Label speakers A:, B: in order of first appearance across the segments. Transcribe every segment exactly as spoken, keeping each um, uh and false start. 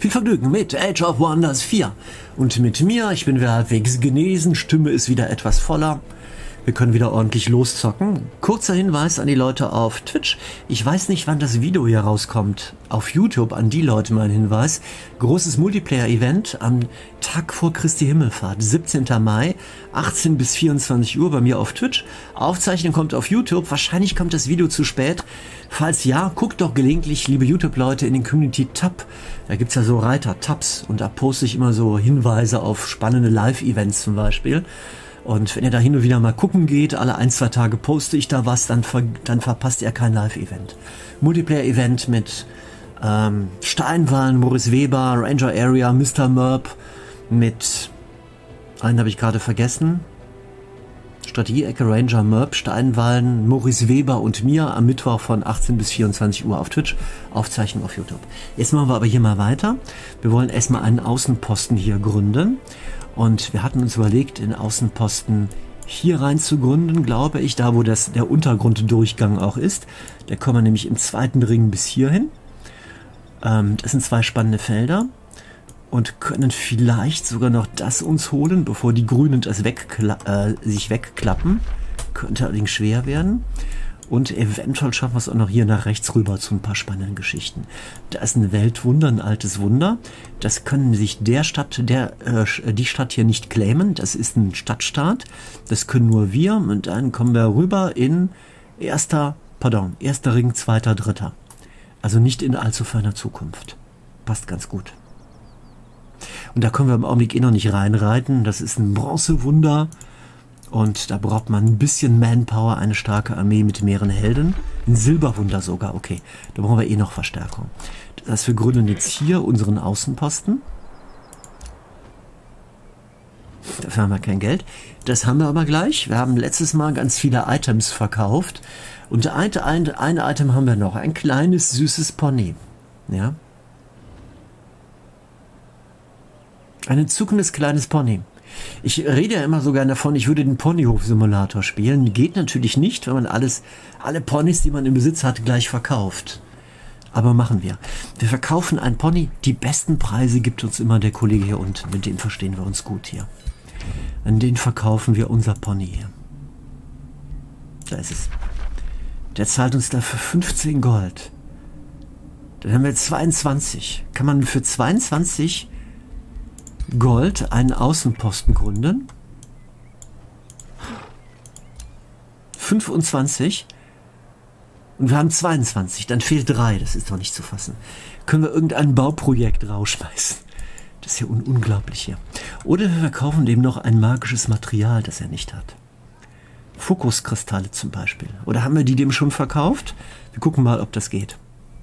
A: Viel Vergnügen mit Age of Wonders vier. Und mit mir, ich bin wieder halbwegs genesen, Stimme ist wieder etwas voller. Wir können wieder ordentlich loszocken. Kurzer Hinweis an die Leute auf Twitch. Ich weiß nicht, wann das Video hier rauskommt. Auf YouTube an die Leute mein Hinweis. Großes Multiplayer-Event am Tag vor Christi Himmelfahrt. siebzehnten Mai, achtzehn bis vierundzwanzig Uhr bei mir auf Twitch. Aufzeichnung kommt auf YouTube. Wahrscheinlich kommt das Video zu spät. Falls ja, guckt doch gelegentlich, liebe YouTube-Leute, in den Community-Tab. Da gibt's ja so Reiter-Tabs und da poste ich immer so Hinweise auf spannende Live-Events zum Beispiel. Und wenn ihr da hin und wieder mal gucken geht, alle ein, zwei Tage poste ich da was, dann, ver dann verpasst ihr kein Live-Event. Multiplayer-Event mit ähm, Steinwallen, Morris Weber, Ranger Area, Mister Merp, mit, einen habe ich gerade vergessen, Strategie-Ecke, Ranger Merp, Steinwallen, Morris Weber und mir am Mittwoch von achtzehn bis vierundzwanzig Uhr auf Twitch, Aufzeichnung auf YouTube. Jetzt machen wir aber hier mal weiter. Wir wollen erstmal einen Außenposten hier gründen. Und wir hatten uns überlegt, den Außenposten hier rein zu gründen, glaube ich, da wo das, der Untergrunddurchgang auch ist. Der kommen wir nämlich im zweiten Ring bis hierhin. Ähm, das sind zwei spannende Felder. Und können vielleicht sogar noch das uns holen, bevor die Grünen das wegkla äh, sich wegklappen. Könnte allerdings schwer werden. Und eventuell schaffen wir es auch noch hier nach rechts rüber zu ein paar spannenden Geschichten. Da ist ein Weltwunder, ein altes Wunder. Das können sich der Stadt, der, äh, die Stadt hier nicht claimen. Das ist ein Stadtstaat. Das können nur wir. Und dann kommen wir rüber in erster, pardon, erster Ring, zweiter, dritter. Also nicht in allzu ferner Zukunft. Passt ganz gut. Und da können wir im Augenblick eh noch nicht reinreiten. Das ist ein Bronzewunder. Und da braucht man ein bisschen Manpower, eine starke Armee mit mehreren Helden. Ein Silberwunder sogar, okay. Da brauchen wir eh noch Verstärkung. Das heißt, wir gründen jetzt hier unseren Außenposten. Dafür haben wir kein Geld. Das haben wir aber gleich. Wir haben letztes Mal ganz viele Items verkauft. Und ein, ein, ein Item haben wir noch. Ein kleines, süßes Pony. Ja. Ein entzückendes kleines Pony. Ich rede ja immer so gerne davon, ich würde den Ponyhof-Simulator spielen. Geht natürlich nicht, wenn man alles, alle Ponys, die man im Besitz hat, gleich verkauft. Aber machen wir. Wir verkaufen ein Pony. Die besten Preise gibt uns immer der Kollege hier unten. Mit dem verstehen wir uns gut hier. An den verkaufen wir unser Pony hier. Da ist es. Der zahlt uns dafür fünfzehn Gold. Dann haben wir zweiundzwanzig. Kann man für zweiundzwanzig Gold einen Außenposten gründen. fünfundzwanzig. Und wir haben zweiundzwanzig. Dann fehlt drei. Das ist doch nicht zu fassen. Können wir irgendein Bauprojekt rausschmeißen? Das ist ja un unglaublich hier. Oder wir verkaufen dem noch ein magisches Material, das er nicht hat. Fokuskristalle zum Beispiel. Oder haben wir die dem schon verkauft? Wir gucken mal, ob das geht.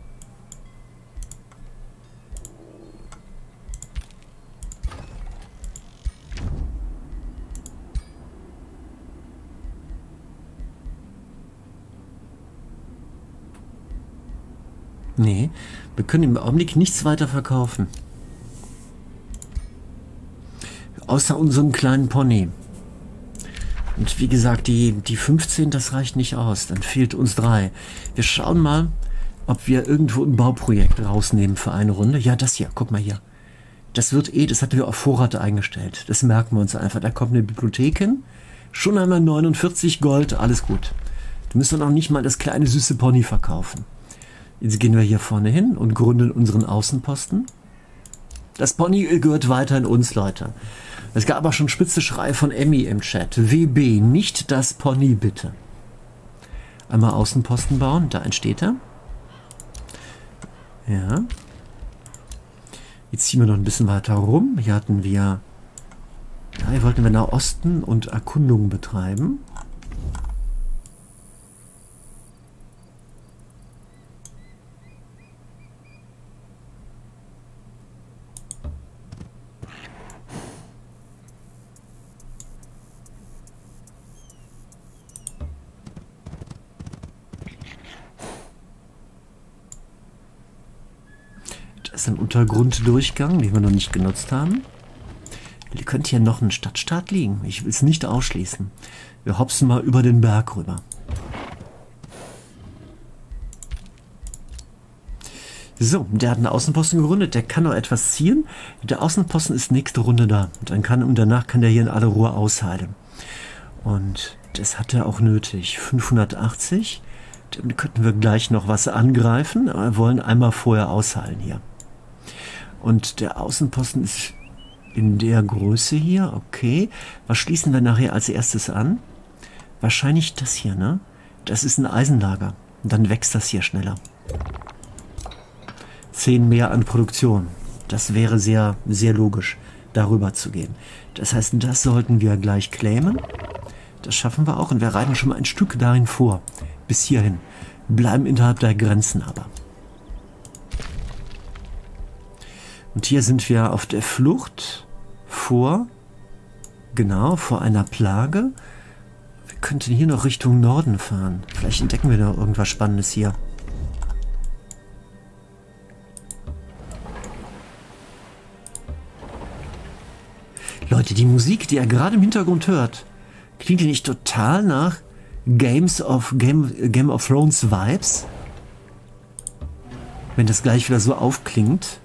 A: Nee, wir können im Augenblick nichts weiter verkaufen. Außer unserem kleinen Pony. Und wie gesagt, die, die fünfzehn, das reicht nicht aus. Dann fehlt uns drei. Wir schauen mal, ob wir irgendwo ein Bauprojekt rausnehmen für eine Runde. Ja, das hier, guck mal hier. Das wird eh, das hatten wir auf Vorrat eingestellt. Das merken wir uns einfach. Da kommt eine Bibliothek hin. Schon einmal neunundvierzig Gold, alles gut. Du müsst doch noch nicht mal das kleine süße Pony verkaufen. Jetzt gehen wir hier vorne hin und gründen unseren Außenposten. Das Pony gehört weiterhin uns, Leute. Es gab aber schon spitze Schrei von Emmy im Chat. W B, nicht das Pony, bitte. Einmal Außenposten bauen, da entsteht er. Ja. Jetzt ziehen wir noch ein bisschen weiter rum. Hier hatten wir... Ja, hier wollten wir nach Osten und Erkundungen betreiben. Das ist ein Untergrunddurchgang, den wir noch nicht genutzt haben. Hier könnte hier noch ein Stadtstaat liegen. Ich will es nicht ausschließen. Wir hopsen mal über den Berg rüber. So, der hat einen Außenposten gerundet, der kann noch etwas ziehen. Der Außenposten ist nächste Runde da. Und, dann kann, und danach kann der hier in aller Ruhe ausheilen. Und das hat er auch nötig. fünfhundertachtzig. Dann könnten wir gleich noch was angreifen, aber wir wollen einmal vorher ausheilen hier. Und der Außenposten ist in der Größe hier, okay. Was schließen wir nachher als erstes an? Wahrscheinlich das hier, ne? Das ist ein Eisenlager. Und dann wächst das hier schneller. zehn mehr an Produktion. Das wäre sehr, sehr logisch, darüber zu gehen. Das heißt, das sollten wir gleich claimen. Das schaffen wir auch und wir reiten schon mal ein Stück dahin vor. Bis hierhin. Bleiben innerhalb der Grenzen aber. Und hier sind wir auf der Flucht vor, genau, vor einer Plage. Wir könnten hier noch Richtung Norden fahren. Vielleicht entdecken wir da irgendwas Spannendes hier. Leute, die Musik, die ihr gerade im Hintergrund hört, klingt die nicht total nach Games of Game, Game of Thrones Vibes? Wenn das gleich wieder so aufklingt.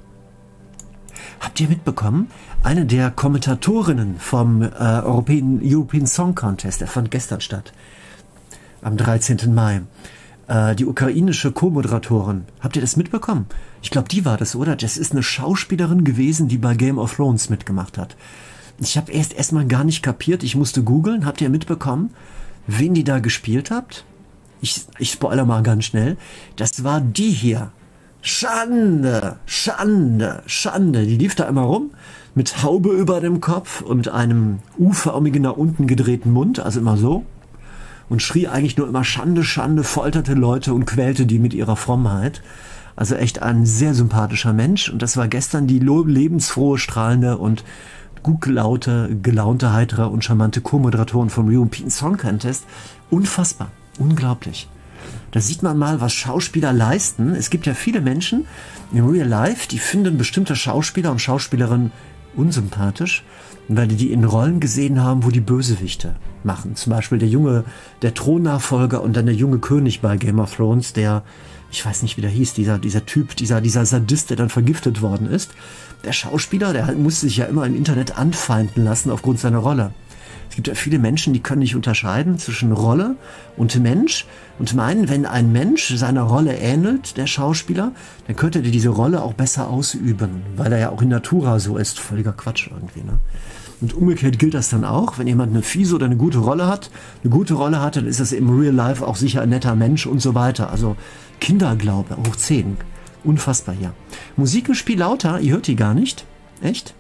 A: Habt ihr mitbekommen? Eine der Kommentatorinnen vom äh, European, European Song Contest, der fand gestern statt, am dreizehnten Mai. Äh, die ukrainische Co-Moderatorin. Habt ihr das mitbekommen? Ich glaube, die war das, oder? Das ist eine Schauspielerin gewesen, die bei Game of Thrones mitgemacht hat. Ich habe erst erstmal gar nicht kapiert. Ich musste googeln. Habt ihr mitbekommen, wen die da gespielt habt? Ich, ich spoilere mal ganz schnell. Das war die hier. Schande, Schande, Schande. Die lief da immer rum mit Haube über dem Kopf und einem U-förmigen nach unten gedrehten Mund, also immer so. Und schrie eigentlich nur immer Schande, Schande, folterte Leute und quälte die mit ihrer Frommheit. Also echt ein sehr sympathischer Mensch. Und das war gestern die lebensfrohe, strahlende und gut gelaunte, gelaunte, heitere und charmante Co-Moderatorin vom European Song Contest. Unfassbar, unglaublich. Da sieht man mal, was Schauspieler leisten. Es gibt ja viele Menschen im Real Life, die finden bestimmte Schauspieler und Schauspielerinnen unsympathisch, weil die die in Rollen gesehen haben, wo die Bösewichte machen. Zum Beispiel der junge, der Thronnachfolger und dann der junge König bei Game of Thrones, der, ich weiß nicht, wie der hieß, dieser, dieser Typ, dieser, dieser Sadist, der dann vergiftet worden ist. Der Schauspieler, der musste sich ja immer im Internet anfeinden lassen aufgrund seiner Rolle. Es gibt ja viele Menschen, die können nicht unterscheiden zwischen Rolle und Mensch und meinen, wenn ein Mensch seiner Rolle ähnelt, der Schauspieler, dann könnte der diese Rolle auch besser ausüben, weil er ja auch in Natura so ist. Völliger Quatsch irgendwie, ne? Und umgekehrt gilt das dann auch, wenn jemand eine fiese oder eine gute Rolle hat, eine gute Rolle hat, dann ist das im Real Life auch sicher ein netter Mensch und so weiter. Also Kinderglaube, hoch zehn. Unfassbar hier. Musik im Spiel lauter, ihr hört die gar nicht. Echt?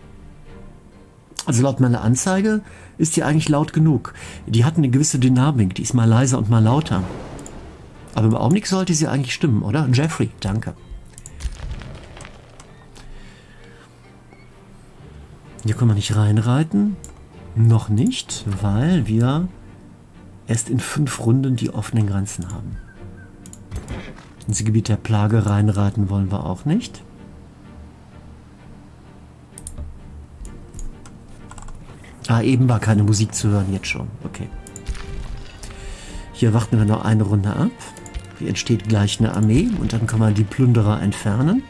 A: Also laut meiner Anzeige ist die eigentlich laut genug. Die hat eine gewisse Dynamik, die ist mal leiser und mal lauter. Aber im Augenblick sollte sie eigentlich stimmen, oder? Jeffrey, danke. Hier können wir nicht reinreiten. Noch nicht, weil wir erst in fünf Runden die offenen Grenzen haben. Ins Gebiet der Plage reinreiten wollen wir auch nicht. Ah, eben war keine Musik zu hören, jetzt schon. Okay. Hier warten wir noch eine Runde ab. Hier entsteht gleich eine Armee und dann kann man die Plünderer entfernen.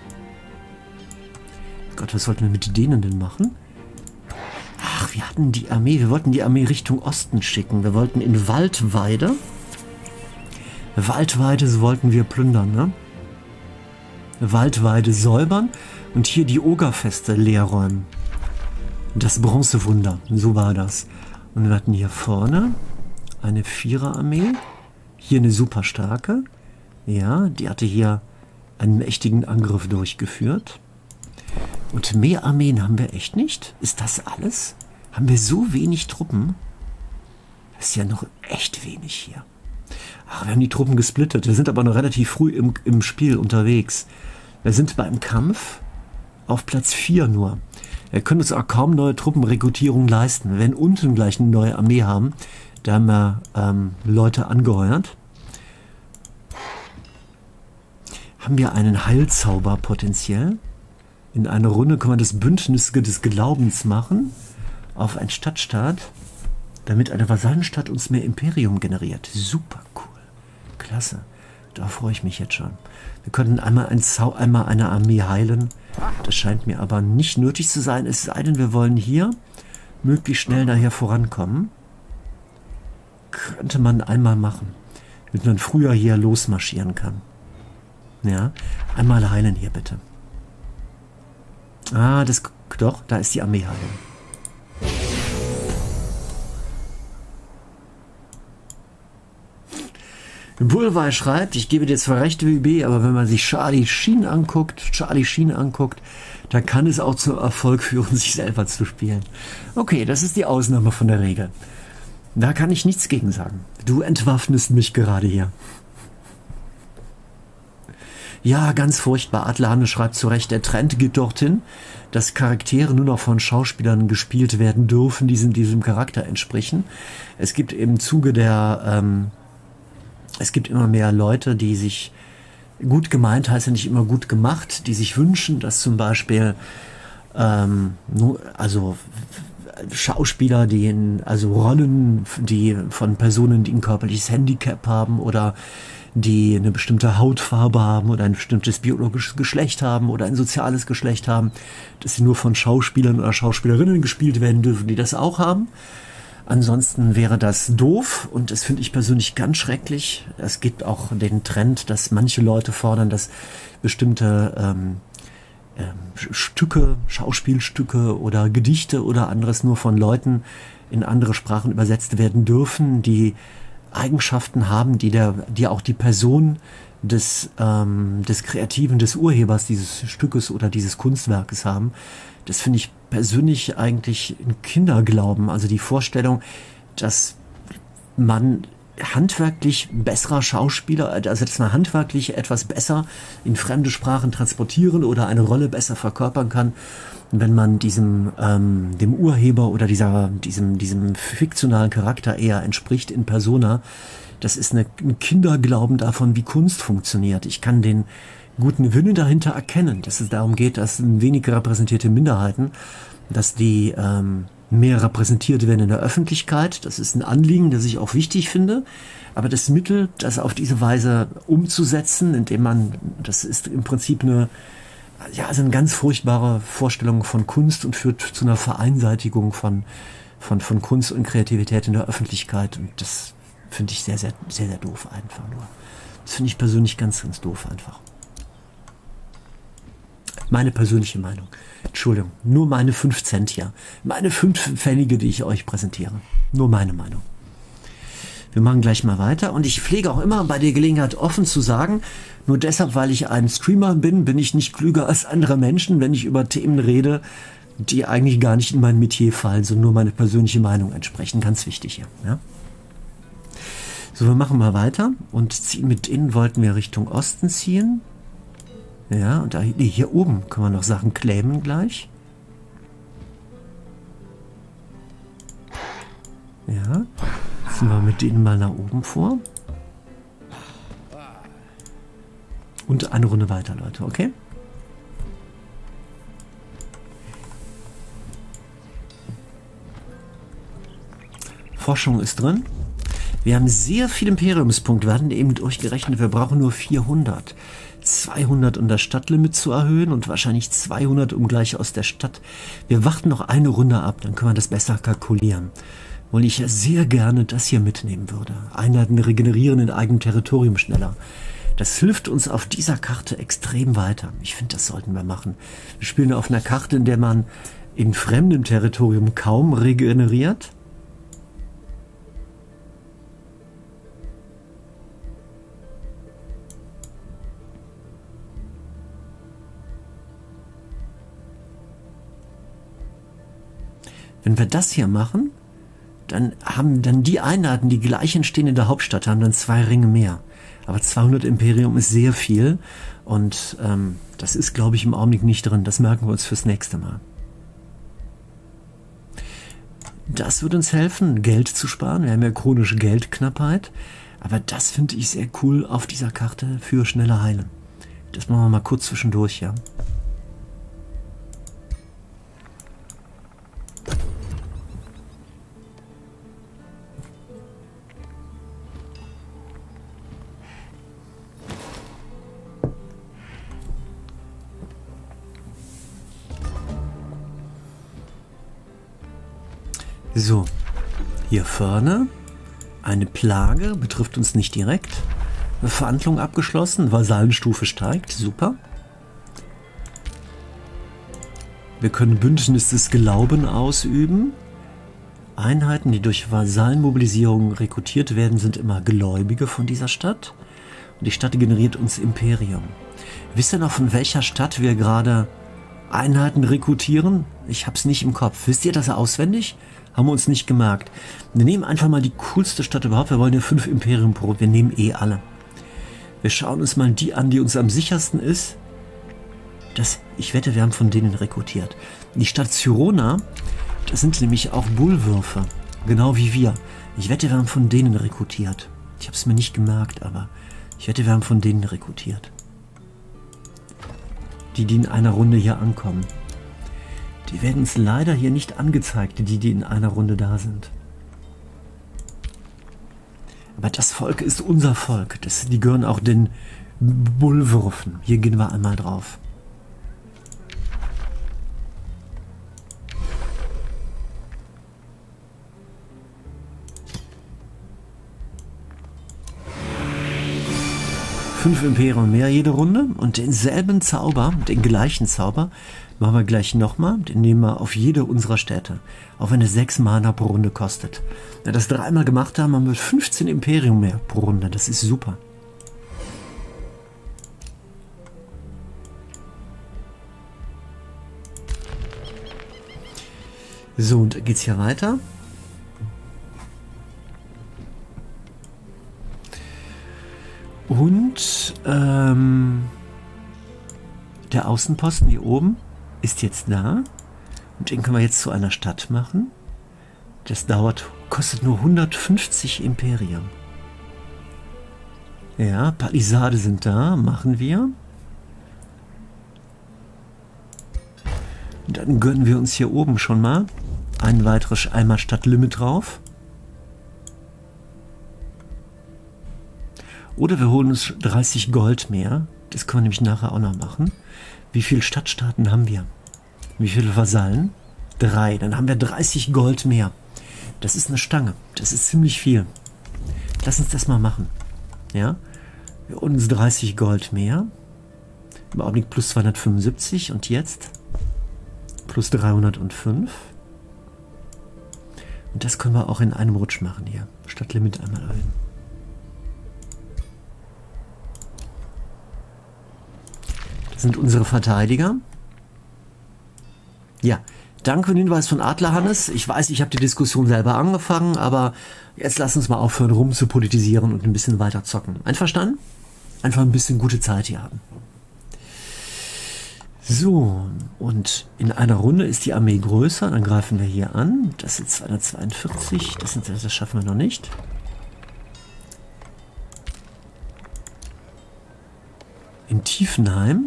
A: Gott, was sollten wir mit denen denn machen? Ach, wir hatten die Armee, wir wollten die Armee Richtung Osten schicken. Wir wollten in Waldweide. Waldweide so wollten wir plündern, ne? Waldweide säubern und hier die Ogerfeste leer räumen. Das Bronzewunder, so war das. Und wir hatten hier vorne eine Viererarmee. Hier eine super starke. Ja, die hatte hier einen mächtigen Angriff durchgeführt. Und mehr Armeen haben wir echt nicht? Ist das alles? Haben wir so wenig Truppen? Das ist ja noch echt wenig hier. Ach, wir haben die Truppen gesplittet. Wir sind aber noch relativ früh im, im Spiel unterwegs. Wir sind beim Kampf auf Platz vier nur. Wir können uns auch kaum neue Truppenrekrutierung leisten. Wir werden unten gleich eine neue Armee haben. Da haben wir ähm, Leute angeheuert. Haben wir einen Heilzauber potenziell? In einer Runde können wir das Bündnis des Glaubens machen auf einen Stadtstaat, damit eine Vasallenstadt uns mehr Imperium generiert. Super cool. Klasse. Da freue ich mich jetzt schon. Wir könnten einmal, ein Zau einmal eine Armee heilen. Das scheint mir aber nicht nötig zu sein. Es sei denn, wir wollen hier möglichst schnell nachher vorankommen. Könnte man einmal machen. Damit man früher hier losmarschieren kann. Ja, einmal heilen hier bitte. Ah, das... Doch, da ist die Armee heilen. Bulwei schreibt, ich gebe dir zwar recht, W B, aber wenn man sich Charlie Sheen anguckt, Charlie Sheen anguckt, dann kann es auch zum Erfolg führen, sich selber zu spielen. Okay, das ist die Ausnahme von der Regel. Da kann ich nichts gegen sagen. Du entwaffnest mich gerade hier. Ja, ganz furchtbar. Adlane schreibt zu Recht, der Trend geht dorthin, dass Charaktere nur noch von Schauspielern gespielt werden dürfen, die diesem, diesem Charakter entsprechen. Es gibt im Zuge der... Ähm, Es gibt immer mehr Leute, die sich, gut gemeint heißt ja nicht immer gut gemacht, die sich wünschen, dass zum Beispiel ähm, nur, also Schauspieler, die in, also Rollen, die von Personen, die ein körperliches Handicap haben oder die eine bestimmte Hautfarbe haben oder ein bestimmtes biologisches Geschlecht haben oder ein soziales Geschlecht haben, dass sie nur von Schauspielern oder Schauspielerinnen gespielt werden dürfen, die das auch haben. Ansonsten wäre das doof und das finde ich persönlich ganz schrecklich. Es gibt auch den Trend, dass manche Leute fordern, dass bestimmte ähm, ähm, Stücke, Schauspielstücke oder Gedichte oder anderes nur von Leuten in andere Sprachen übersetzt werden dürfen, die Eigenschaften haben, die, der, die auch die Person des, ähm, des Kreativen, des Urhebers dieses Stückes oder dieses Kunstwerkes haben. Das finde ich persönlich eigentlich ein Kinderglauben. Also die Vorstellung, dass man handwerklich besserer Schauspieler, also dass man handwerklich etwas besser in fremde Sprachen transportieren oder eine Rolle besser verkörpern kann, wenn man diesem ähm, dem Urheber oder dieser diesem diesem fiktionalen Charakter eher entspricht in Persona. Das ist eine, ein Kinderglauben davon, wie Kunst funktioniert. Ich kann den guten Willen dahinter erkennen, dass es darum geht, dass wenig repräsentierte Minderheiten, dass die ähm, mehr repräsentiert werden in der Öffentlichkeit. Das ist ein Anliegen, das ich auch wichtig finde. Aber das Mittel, das auf diese Weise umzusetzen, indem man, das ist im Prinzip eine, ja, also eine ganz furchtbare Vorstellung von Kunst und führt zu einer Vereinseitigung von, von, von Kunst und Kreativität in der Öffentlichkeit. Und das finde ich sehr, sehr, sehr, sehr doof einfach nur. Das finde ich persönlich ganz, ganz doof einfach. Meine persönliche Meinung. Entschuldigung, nur meine fünf Cent hier. Meine fünf Pfennige, die ich euch präsentiere. Nur meine Meinung. Wir machen gleich mal weiter. Und ich pflege auch immer bei der Gelegenheit offen zu sagen, nur deshalb, weil ich ein Streamer bin, bin ich nicht klüger als andere Menschen, wenn ich über Themen rede, die eigentlich gar nicht in mein Metier fallen, sondern nur meine persönliche Meinung entsprechen. Ganz wichtig hier. Ja? So, wir machen mal weiter. Und ziehen mit innen wollten wir Richtung Osten ziehen. Ja, und da, hier oben können wir noch Sachen claimen gleich. Ja, ziehen wir mit denen mal nach oben vor. Und eine Runde weiter, Leute, okay? Forschung ist drin. Wir haben sehr viel Imperiumspunkte. Wir hatten eben durchgerechnet, wir brauchen nur vierhundert. zweihundert, um das Stadtlimit zu erhöhen und wahrscheinlich zweihundert, um gleich aus der Stadt. Wir warten noch eine Runde ab, dann können wir das besser kalkulieren. Weil ich ja sehr gerne das hier mitnehmen würde. Einheiten regenerieren in eigenem Territorium schneller. Das hilft uns auf dieser Karte extrem weiter. Ich finde, das sollten wir machen. Wir spielen auf einer Karte, in der man in fremdem Territorium kaum regeneriert. Wenn wir das hier machen, dann haben dann die Einheiten, die gleich entstehen in der Hauptstadt, haben dann zwei Ringe mehr. Aber zweihundert Imperium ist sehr viel und ähm, das ist, glaube ich, im Augenblick nicht drin. Das merken wir uns fürs nächste Mal. Das wird uns helfen, Geld zu sparen. Wir haben ja chronische Geldknappheit. Aber das finde ich sehr cool auf dieser Karte für schneller Heilen. Das machen wir mal kurz zwischendurch, ja. So, hier vorne eine Plage, betrifft uns nicht direkt. Eine Verhandlung abgeschlossen, Vasallenstufe steigt, super. Wir können Bündnis des Glauben ausüben. Einheiten, die durch Vasallenmobilisierung rekrutiert werden, sind immer Gläubige von dieser Stadt. Und die Stadt generiert uns Imperium. Wisst ihr noch, von welcher Stadt wir gerade Einheiten rekrutieren? Ich hab's nicht im Kopf. Wisst ihr das auswendig? Haben wir uns nicht gemerkt. Wir nehmen einfach mal die coolste Stadt überhaupt. Wir wollen ja fünf Imperium pro. Wir nehmen eh alle. Wir schauen uns mal die an, die uns am sichersten ist. Das, ich wette, wir haben von denen rekrutiert. Die Stadt Cyrona, das sind nämlich auch Bullwürfe. Genau wie wir. Ich wette, wir haben von denen rekrutiert. Ich habe es mir nicht gemerkt, aber ich wette, wir haben von denen rekrutiert. Die, die in einer Runde hier ankommen. Die werden uns leider hier nicht angezeigt, die, die in einer Runde da sind. Aber das Volk ist unser Volk. Das, die gehören auch den Bullwürfen. Hier gehen wir einmal drauf. Fünf Imperium mehr jede Runde und denselben Zauber, den gleichen Zauber, machen wir gleich nochmal. Den nehmen wir auf jede unserer Städte. Auch wenn es sechs Mana pro Runde kostet. Wenn wir das dreimal gemacht haben, haben wir fünfzehn Imperium mehr pro Runde. Das ist super. So, und geht's hier weiter. Und ähm, der Außenposten hier oben ist jetzt da. Und den können wir jetzt zu einer Stadt machen. Das dauert, kostet nur hundertfünfzig Imperium. Ja, Palisade sind da, machen wir. Und dann gönnen wir uns hier oben schon mal ein weiteres einmal Stadtlimit drauf. Oder wir holen uns dreißig Gold mehr. Das können wir nämlich nachher auch noch machen. Wie viele Stadtstaaten haben wir? Wie viele Vasallen? Drei. Dann haben wir dreißig Gold mehr. Das ist eine Stange. Das ist ziemlich viel. Lass uns das mal machen. Ja? Wir holen uns dreißig Gold mehr. Im Augenblick plus zweihundertfünfundsiebzig. Und jetzt plus dreihundertfünf. Und das können wir auch in einem Rutsch machen hier. Stadtlimit einmal erhöhen. Sind unsere Verteidiger. Ja, danke für den Hinweis von Adler Hannes. Ich weiß, ich habe die Diskussion selber angefangen, aber jetzt lass uns mal aufhören, rum zu politisieren und ein bisschen weiter zocken. Einverstanden? Einfach ein bisschen gute Zeit hier haben. So, und in einer Runde ist die Armee größer. Dann greifen wir hier an. Das sind zweihundertzweiundvierzig. Das, sind, das schaffen wir noch nicht. In Tiefenheim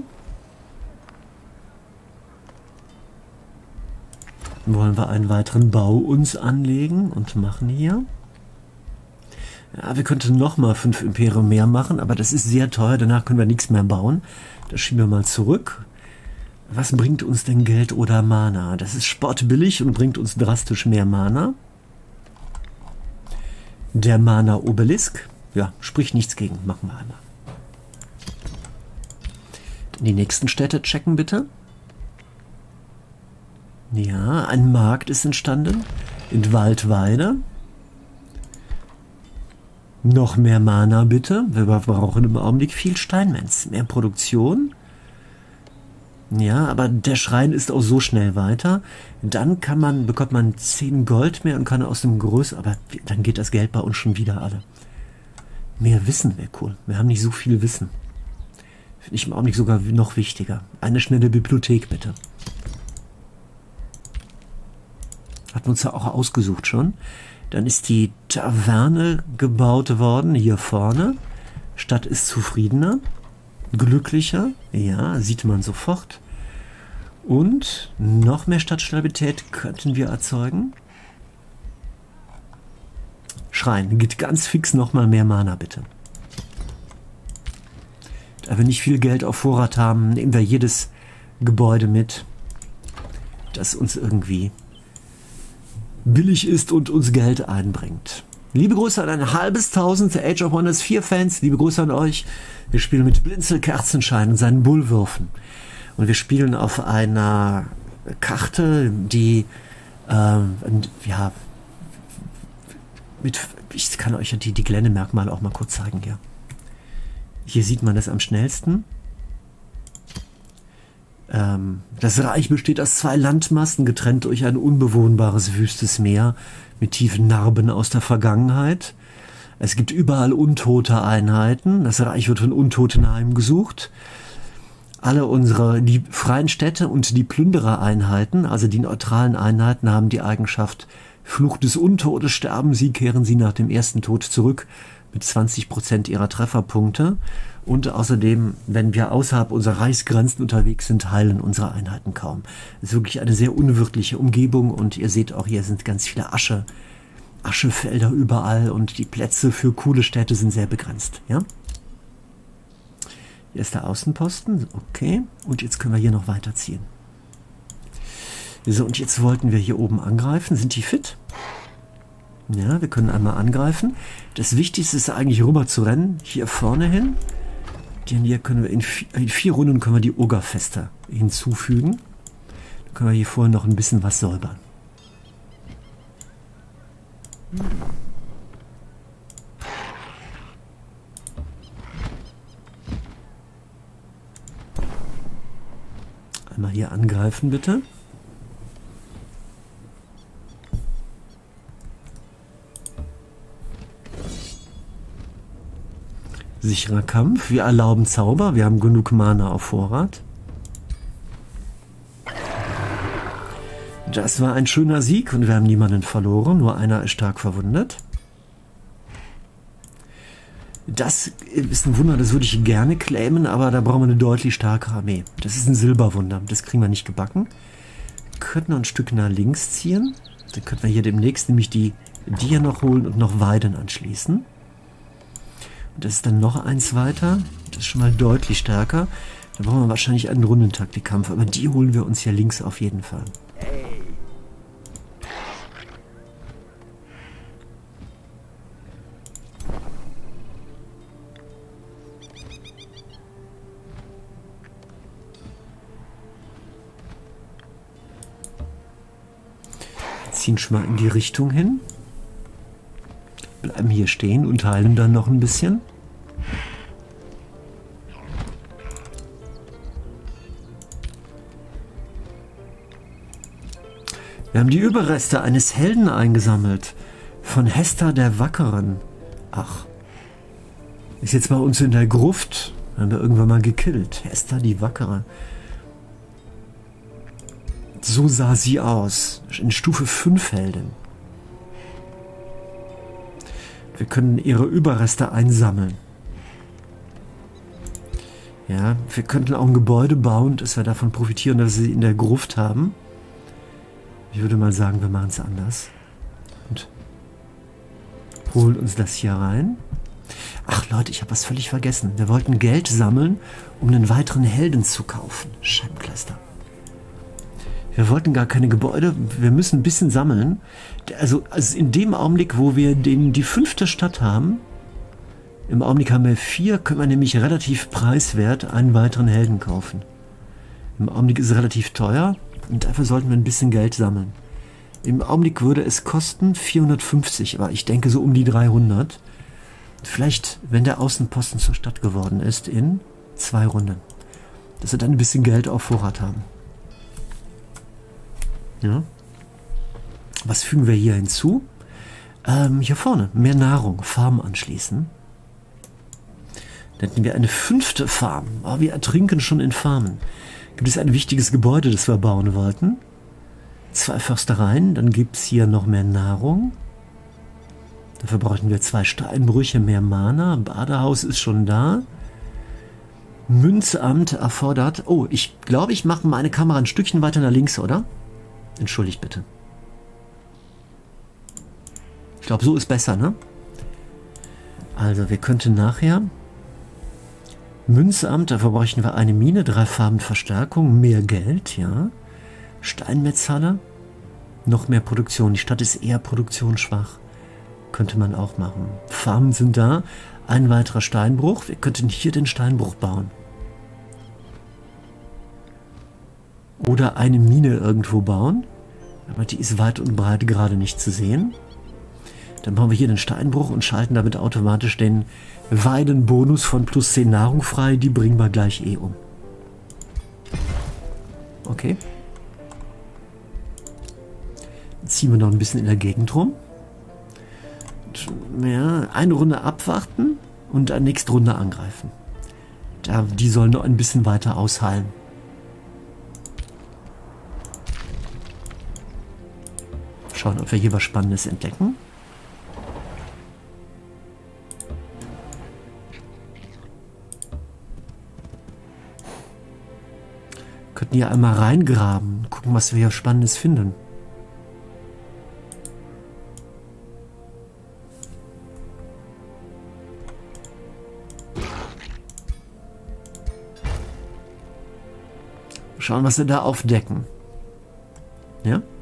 A: wollen wir einen weiteren Bau uns anlegen und machen hier. Ja, wir könnten noch mal fünf Imperium mehr machen, aber das ist sehr teuer. Danach können wir nichts mehr bauen. Das schieben wir mal zurück. Was bringt uns denn Geld oder Mana? Das ist sportbillig und bringt uns drastisch mehr Mana. Der Mana-Obelisk. Ja, spricht nichts gegen. Machen wir einmal. Die nächsten Städte checken bitte. Ja, ein Markt ist entstanden in Waldweide. Noch mehr Mana bitte. Wir brauchen im Augenblick viel Steinmetz. Mehr Produktion. Ja, aber der Schrein ist auch so schnell weiter. Dann kann man, bekommt man zehn Gold mehr und kann aus dem Größ, aber dann geht das Geld bei uns schon wieder alle. Mehr Wissen wäre cool. Wir haben nicht so viel Wissen. Finde ich im Augenblick sogar noch wichtiger. Eine schnelle Bibliothek bitte. Hat uns ja auch ausgesucht schon. Dann ist die Taverne gebaut worden, hier vorne. Stadt ist zufriedener, glücklicher. Ja, sieht man sofort. Und noch mehr Stadtstabilität könnten wir erzeugen. Schrein, geht ganz fix nochmal mehr Mana bitte. Da wir nicht viel Geld auf Vorrat haben, nehmen wir jedes Gebäude mit, das uns irgendwie billig ist und uns Geld einbringt. Liebe Grüße an ein halbes Tausend Age of Wonders vier Fans. Liebe Grüße an euch. Wir spielen mit Blinzel Kerzenschein und seinen Bullwürfen. Und wir spielen auf einer Karte, die äh, ja mit, ich kann euch die, die Geländemerkmale auch mal kurz zeigen hier. Hier sieht man das am schnellsten. Ähm, das Reich besteht aus zwei Landmassen, getrennt durch ein unbewohnbares wüstes Meer mit tiefen Narben aus der Vergangenheit. Es gibt überall untote Einheiten. Das Reich wird von Untoten heimgesucht. Alle unsere die freien Städte und die Plünderereinheiten, also die neutralen Einheiten, haben die Eigenschaft Fluch des Untodes. Sterben sie, kehren sie nach dem ersten Tod zurück mit zwanzig Prozent ihrer Trefferpunkte. Und außerdem, wenn wir außerhalb unserer Reichsgrenzen unterwegs sind, heilen unsere Einheiten kaum. Es ist wirklich eine sehr unwirtliche Umgebung und ihr seht auch, hier sind ganz viele Asche, Aschefelder überall und die Plätze für coole Städte sind sehr begrenzt. Ja? Hier ist der Außenposten, okay. Und jetzt können wir hier noch weiterziehen. So, und jetzt wollten wir hier oben angreifen. Sind die fit? Ja, wir können einmal angreifen. Das Wichtigste ist eigentlich rüber zu rennen, hier vorne hin. Denn hier können wir in vier, in vier Runden können wir die Ogerfeste hinzufügen. Dann können wir hier vorher noch ein bisschen was säubern. Einmal hier angreifen, bitte. Sicherer Kampf. Wir erlauben Zauber. Wir haben genug Mana auf Vorrat. Das war ein schöner Sieg und wir haben niemanden verloren. Nur einer ist stark verwundet. Das ist ein Wunder, das würde ich gerne claimen, aber da brauchen wir eine deutlich stärkere Armee. Das ist ein Silberwunder. Das kriegen wir nicht gebacken. Wir könnten noch ein Stück nach links ziehen. Dann könnten wir hier demnächst nämlich die, die hier noch holen und noch Weiden anschließen. Das ist dann noch eins weiter. Das ist schon mal deutlich stärker. Da brauchen wir wahrscheinlich einen Rundentaktikkampf. Aber die holen wir uns hier links auf jeden Fall. Wir ziehen schon mal in die Richtung hin. Bleiben hier stehen und heilen dann noch ein bisschen. Wir haben die Überreste eines Helden eingesammelt. Von Hester der Wackeren. Ach. Ist jetzt bei uns in der Gruft. Haben wir irgendwann mal gekillt. Hester die Wackere. So sah sie aus. In Stufe fünf Heldin. Wir können ihre Überreste einsammeln. Ja, wir könnten auch ein Gebäude bauen, dass wir davon profitieren, dass wir sie in der Gruft haben. Ich würde mal sagen, wir machen es anders. Und holen uns das hier rein. Ach Leute, ich habe was völlig vergessen. Wir wollten Geld sammeln, um einen weiteren Helden zu kaufen. Scheibenkleister. Wir wollten gar keine Gebäude, wir müssen ein bisschen sammeln. Also, also in dem Augenblick, wo wir den, die fünfte Stadt haben, im Augenblick haben wir vier, können wir nämlich relativ preiswert einen weiteren Helden kaufen. Im Augenblick ist es relativ teuer und dafür sollten wir ein bisschen Geld sammeln. Im Augenblick würde es kosten vierhundertfünfzig, aber ich denke so um die dreihundert. Vielleicht, wenn der Außenposten zur Stadt geworden ist, in zwei Runden. Dass wir dann ein bisschen Geld auf Vorrat haben. Ja. Was fügen wir hier hinzu? Ähm, hier vorne, mehr Nahrung, Farm anschließen. Dann hätten wir eine fünfte Farm. Oh, wir ertrinken schon in Farmen. Gibt es ein wichtiges Gebäude, das wir bauen wollten? Zwei Förstereien, dann gibt es hier noch mehr Nahrung. Dafür brauchen wir zwei Steinbrüche, mehr Mana. Badehaus ist schon da. Münzamt erfordert... Oh, ich glaube, ich mache meine Kamera ein Stückchen weiter nach links, oder? Entschuldigt bitte. Ich glaube, so ist besser, ne? Also, wir könnten nachher... Münzamt, dafür bräuchten wir eine Mine, drei Farben Verstärkung, mehr Geld, ja. Steinmetzhalle. Noch mehr Produktion. Die Stadt ist eher produktionsschwach. Könnte man auch machen. Farmen sind da. Ein weiterer Steinbruch. Wir könnten hier den Steinbruch bauen. Oder eine Mine irgendwo bauen. Aber die ist weit und breit gerade nicht zu sehen. Dann bauen wir hier den Steinbruch und schalten damit automatisch den Weidenbonus von plus zehn Nahrung frei. Die bringen wir gleich eh um. Okay. Dann ziehen wir noch ein bisschen in der Gegend rum. Und, ja, eine Runde abwarten und dann nächste Runde angreifen. Da, die sollen noch ein bisschen weiter ausheilen. Schauen, ob wir hier was Spannendes entdecken. Könnten hier einmal reingraben, gucken, was wir hier Spannendes finden. Schauen, was wir da aufdecken. Ja?